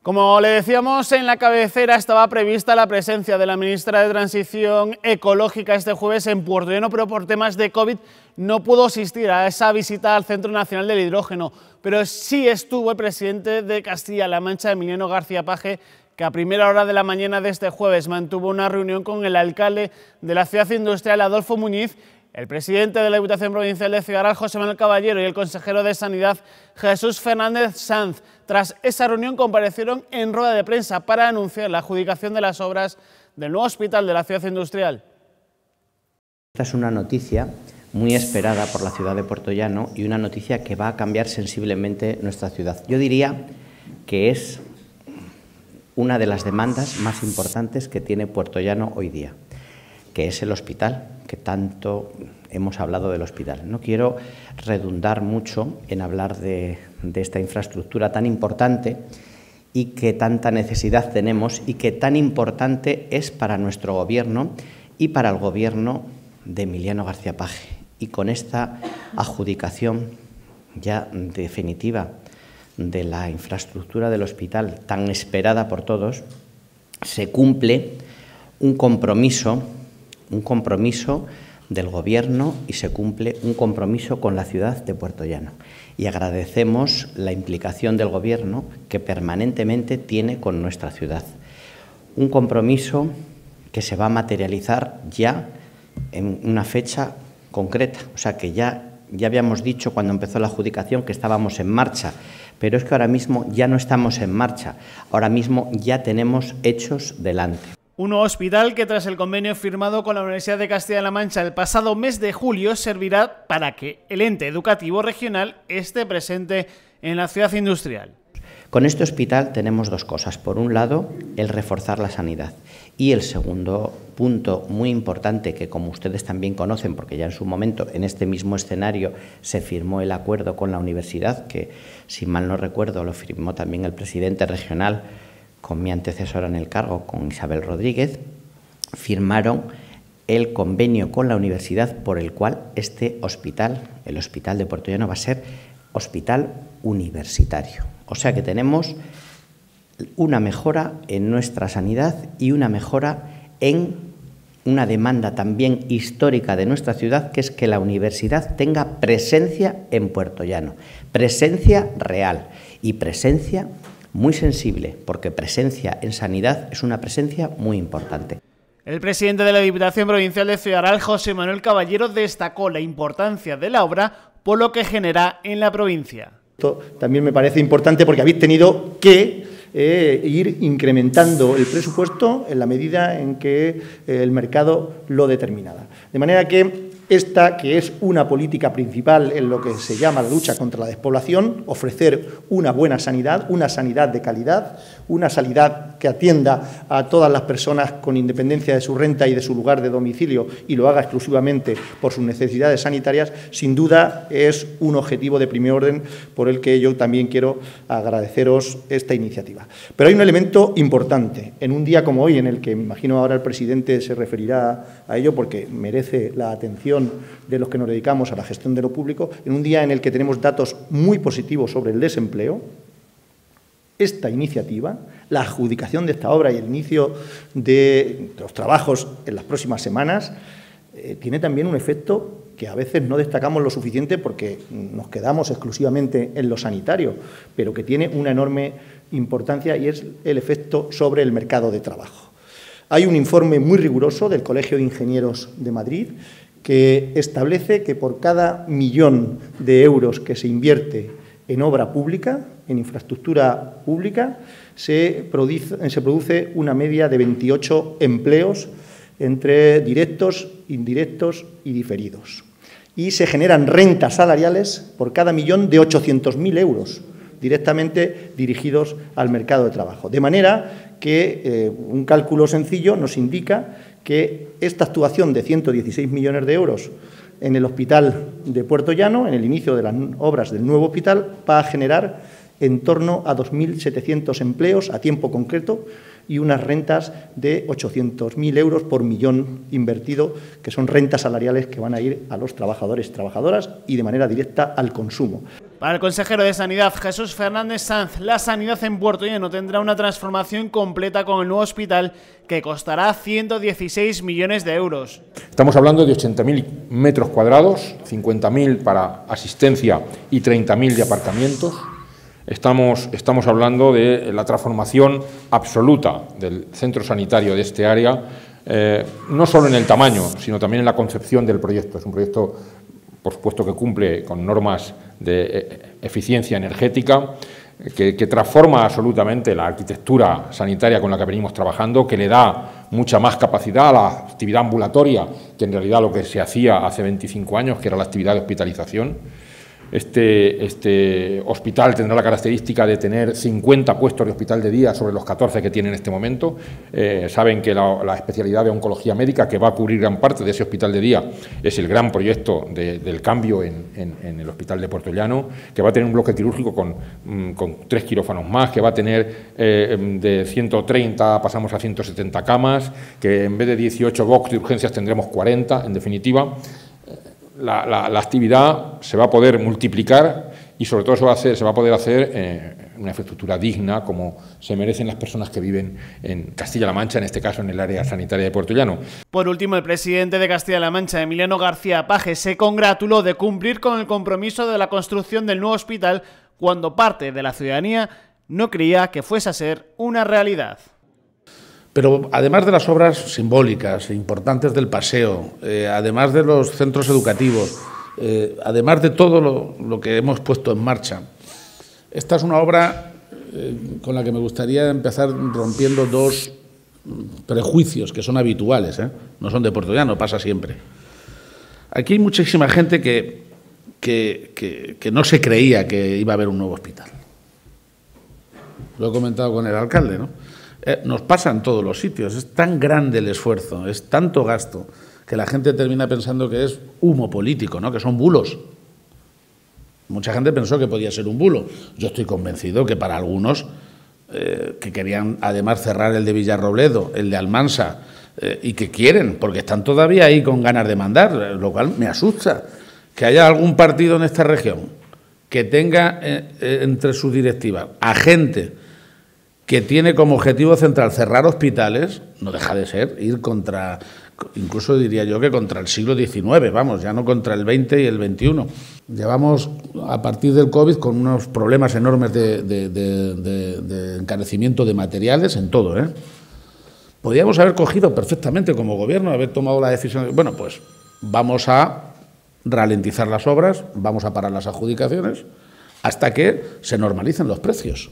Como le decíamos, en la cabecera estaba prevista la presencia de la ministra de Transición Ecológica este jueves en Puertollano, pero por temas de COVID no pudo asistir a esa visita al Centro Nacional del Hidrógeno. Pero sí estuvo el presidente de Castilla-La Mancha, Emiliano García Paje, que a primera hora de la mañana de este jueves mantuvo una reunión con el alcalde de la ciudad industrial, Adolfo Muñiz, el presidente de la Diputación Provincial de Ciudad Real, José Manuel Caballero, y el consejero de Sanidad, Jesús Fernández Sanz. Tras esa reunión comparecieron en rueda de prensa para anunciar la adjudicación de las obras del nuevo hospital de la ciudad industrial. Esta es una noticia muy esperada por la ciudad de Puertollano y una noticia que va a cambiar sensiblemente nuestra ciudad. Yo diría que es una de las demandas más importantes que tiene Puertollano hoy día, que es el hospital, que tanto hemos hablado del hospital. No quiero redundar mucho en hablar de esta infraestructura tan importante y que tanta necesidad tenemos y que tan importante es para nuestro gobierno y para el gobierno de Emiliano García Paje. Y con esta adjudicación ya definitiva de la infraestructura del hospital tan esperada por todos, se cumple un compromiso del Gobierno y se cumple un compromiso con la ciudad de Puertollano. Y agradecemos la implicación del Gobierno que permanentemente tiene con nuestra ciudad. Un compromiso que se va a materializar ya en una fecha concreta. O sea que ya habíamos dicho cuando empezó la adjudicación que estábamos en marcha, pero es que ahora mismo ya no estamos en marcha. Ahora mismo ya tenemos hechos delante. Un nuevo hospital que, tras el convenio firmado con la Universidad de Castilla-La Mancha el pasado mes de julio, servirá para que el ente educativo regional esté presente en la ciudad industrial. Con este hospital tenemos dos cosas. Por un lado, el reforzar la sanidad. Y el segundo punto muy importante, que como ustedes también conocen, porque ya en su momento, en este mismo escenario, se firmó el acuerdo con la universidad, que si mal no recuerdo lo firmó también el presidente regional, con mi antecesora en el cargo, con Isabel Rodríguez, firmaron el convenio con la universidad por el cual este hospital, el Hospital de Puertollano, va a ser hospital universitario. O sea que tenemos una mejora en nuestra sanidad y una mejora en una demanda también histórica de nuestra ciudad, que es que la universidad tenga presencia en Puertollano, presencia real y presencia muy sensible, porque presencia en sanidad es una presencia muy importante. El presidente de la Diputación Provincial de Ciudad Real, José Manuel Caballero, destacó la importancia de la obra por lo que genera en la provincia. Esto también me parece importante porque habéis tenido que ir incrementando el presupuesto en la medida en que el mercado lo determinaba. De manera que esta, que es una política principal en lo que se llama la lucha contra la despoblación, ofrecer una buena sanidad, una sanidad de calidad, una sanidad que atienda a todas las personas con independencia de su renta y de su lugar de domicilio y lo haga exclusivamente por sus necesidades sanitarias, sin duda es un objetivo de primer orden por el que yo también quiero agradeceros esta iniciativa. Pero hay un elemento importante en un día como hoy, en el que me imagino ahora el presidente se referirá a ello porque merece la atención de los que nos dedicamos a la gestión de lo público, en un día en el que tenemos datos muy positivos sobre el desempleo. Esta iniciativa, la adjudicación de esta obra y el inicio de los trabajos en las próximas semanas, tiene también un efecto que a veces no destacamos lo suficiente porque nos quedamos exclusivamente en lo sanitario, pero que tiene una enorme importancia y es el efecto sobre el mercado de trabajo. Hay un informe muy riguroso del Colegio de Ingenieros de Madrid que establece que por cada 1.000.000 de euros que se invierte en obra pública, en infraestructura pública, se produce una media de 28 empleos entre directos, indirectos y diferidos. Y se generan rentas salariales por cada 1.000.000 de 800.000 euros, directamente dirigidos al mercado de trabajo. De manera que un cálculo sencillo nos indica que esta actuación de 116 millones de euros en el hospital de Puertollano, en el inicio de las obras del nuevo hospital, va a generar en torno a 2.700 empleos a tiempo concreto y unas rentas de 800.000 euros por 1.000.000 invertido, que son rentas salariales que van a ir a los trabajadores y trabajadoras y de manera directa al consumo. Para el consejero de Sanidad, Jesús Fernández Sanz, la sanidad en Puertollano tendrá una transformación completa con el nuevo hospital que costará 116 millones de euros. Estamos hablando de 80.000 metros cuadrados, 50.000 para asistencia y 30.000 de aparcamientos. Estamos hablando de la transformación absoluta del centro sanitario de este área, no solo en el tamaño, sino también en la concepción del proyecto. Es un proyecto, por supuesto, que cumple con normas de eficiencia energética, que transforma absolutamente la arquitectura sanitaria con la que venimos trabajando, que le da mucha más capacidad a la actividad ambulatoria, que en realidad lo que se hacía hace 25 años, que era la actividad de hospitalización. Este hospital tendrá la característica de tener 50 puestos de hospital de día sobre los 14 que tiene en este momento. Saben que la especialidad de oncología médica, que va a cubrir gran parte de ese hospital de día, es el gran proyecto del cambio en el hospital de Puertollano, que va a tener un bloque quirúrgico con 3 quirófanos más, que va a tener de 130 pasamos a 170 camas, que en vez de 18 box de urgencias tendremos 40, en definitiva. La actividad se va a poder multiplicar y sobre todo se va a poder hacer una infraestructura digna, como se merecen las personas que viven en Castilla-La Mancha, en este caso en el área sanitaria de Puertollano. Por último, el presidente de Castilla-La Mancha, Emiliano García Paje, se congratuló de cumplir con el compromiso de la construcción del nuevo hospital cuando parte de la ciudadanía no creía que fuese a ser una realidad. Pero además de las obras simbólicas e importantes del paseo, además de los centros educativos, además de todo lo que hemos puesto en marcha, esta es una obra con la que me gustaría empezar rompiendo dos prejuicios que son habituales, no son de Puertollano, pasa siempre. Aquí hay muchísima gente que no se creía que iba a haber un nuevo hospital. Lo he comentado con el alcalde, ¿no? Nos pasa en todos los sitios, es tan grande el esfuerzo, es tanto gasto, que la gente termina pensando que es humo político, ¿no? Que son bulos. Mucha gente pensó que podía ser un bulo. Yo estoy convencido que para algunos que querían además cerrar el de Villarrobledo, el de Almansa, y que quieren, porque están todavía ahí con ganas de mandar, lo cual me asusta, que haya algún partido en esta región que tenga entre sus directivas a gente que tiene como objetivo central cerrar hospitales, no deja de ser ir contra, incluso diría yo que contra el siglo XIX, vamos, ya no contra el XX y el XXI. Llevamos, a partir del COVID, con unos problemas enormes de encarecimiento de materiales en todo, Podríamos haber cogido perfectamente como gobierno, haber tomado la decisión, bueno, pues vamos a ralentizar las obras, vamos a parar las adjudicaciones, hasta que se normalicen los precios.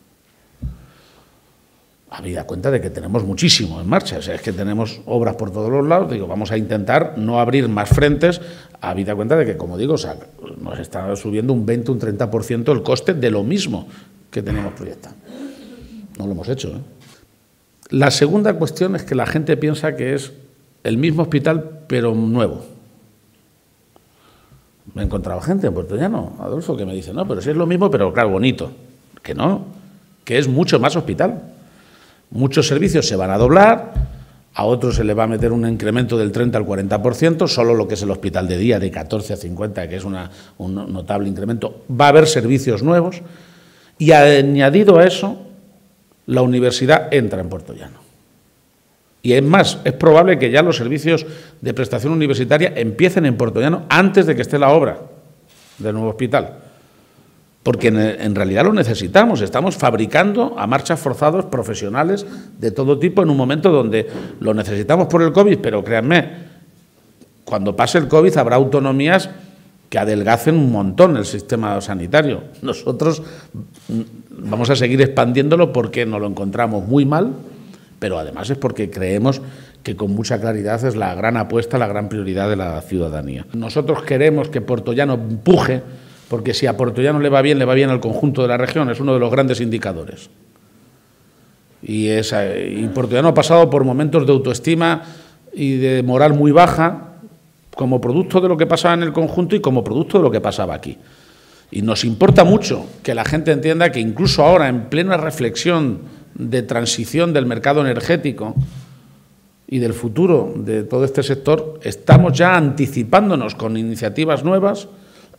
Habida cuenta de que tenemos muchísimo en marcha, o sea, es que tenemos obras por todos los lados, digo, vamos a intentar no abrir más frentes, habida cuenta de que, como digo, o sea, nos está subiendo un 20, un 30% el coste de lo mismo que teníamos proyectado. No lo hemos hecho, La segunda cuestión es que la gente piensa que es el mismo hospital, pero nuevo. Me he encontrado gente en Puertollano, Adolfo, que me dice, no, pero sí es lo mismo, pero claro, bonito. Que no, que es mucho más hospital. Muchos servicios se van a doblar, a otros se le va a meter un incremento del 30 al 40%, solo lo que es el hospital de día, de 14 a 50, que es un notable incremento. Va a haber servicios nuevos y añadido a eso, la universidad entra en Puertollano. Y es más, es probable que ya los servicios de prestación universitaria empiecen en Puertollano antes de que esté la obra del nuevo hospital. Porque en realidad lo necesitamos, estamos fabricando a marchas forzadas profesionales de todo tipo en un momento donde lo necesitamos por el COVID, pero créanme, cuando pase el COVID habrá autonomías que adelgacen un montón el sistema sanitario. Nosotros vamos a seguir expandiéndolo porque nos lo encontramos muy mal, pero además es porque creemos que con mucha claridad es la gran apuesta, la gran prioridad de la ciudadanía. Nosotros queremos que Puertollano empuje, porque si a Puertollano le va bien al conjunto de la región, es uno de los grandes indicadores. Y Puertollano ha pasado por momentos de autoestima y de moral muy baja, como producto de lo que pasaba en el conjunto y como producto de lo que pasaba aquí. Y nos importa mucho que la gente entienda que incluso ahora, en plena reflexión de transición del mercado energético y del futuro de todo este sector, estamos ya anticipándonos con iniciativas nuevas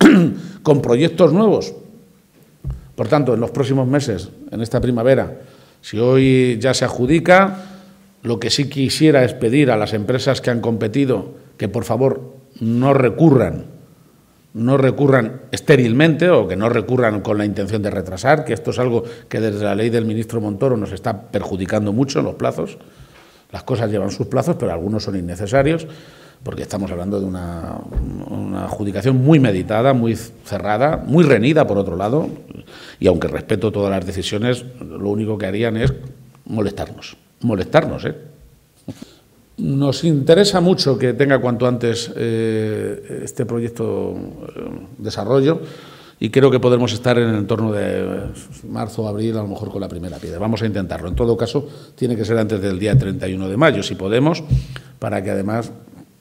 con proyectos nuevos. Por tanto, en los próximos meses, en esta primavera, si hoy ya se adjudica, lo que sí quisiera es pedir a las empresas que han competido que, por favor, no recurran estérilmente o que no recurran con la intención de retrasar, que esto es algo que desde la ley del ministro Montoro nos está perjudicando mucho en los plazos. Las cosas llevan sus plazos, pero algunos son innecesarios, porque estamos hablando de una adjudicación muy meditada, muy cerrada, muy reñida, por otro lado, y aunque respeto todas las decisiones, lo único que harían es molestarnos, Nos interesa mucho que tenga cuanto antes este proyecto desarrollo, y creo que podremos estar en el entorno de marzo o abril, a lo mejor con la primera piedra. Vamos a intentarlo. En todo caso, tiene que ser antes del día 31 de mayo, si podemos, para que además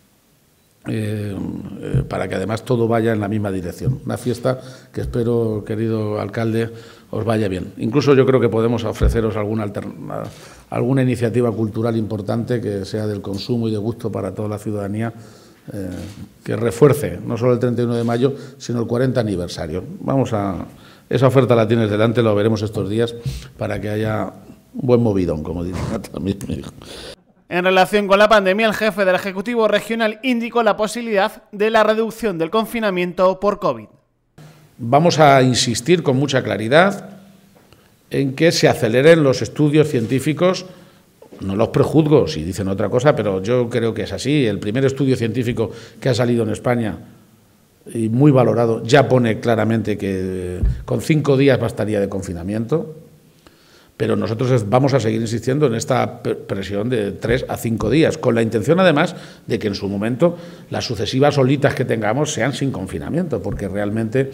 todo vaya en la misma dirección. Una fiesta que espero, querido alcalde, os vaya bien. Incluso yo creo que podemos ofreceros alguna iniciativa cultural importante que sea del consumo y de gusto para toda la ciudadanía, que refuerce no solo el 31 de mayo, sino el 40 aniversario. Esa oferta la tienes delante, lo veremos estos días, para que haya un buen movidón, como dice también mi hijo. En relación con la pandemia, el jefe del Ejecutivo Regional indicó la posibilidad de la reducción del confinamiento por COVID. Vamos a insistir con mucha claridad en que se aceleren los estudios científicos. No los prejuzgo si dicen otra cosa, pero yo creo que es así. El primer estudio científico que ha salido en España, y muy valorado, ya pone claramente que con 5 días bastaría de confinamiento. Pero nosotros vamos a seguir insistiendo en esta presión de 3 a 5 días, con la intención, además, de que en su momento las sucesivas olitas que tengamos sean sin confinamiento, porque realmente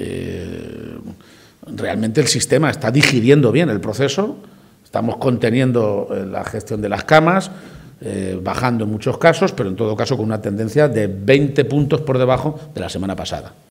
el sistema está digiriendo bien el proceso, estamos conteniendo la gestión de las camas, bajando en muchos casos, pero en todo caso con una tendencia de 20 puntos por debajo de la semana pasada.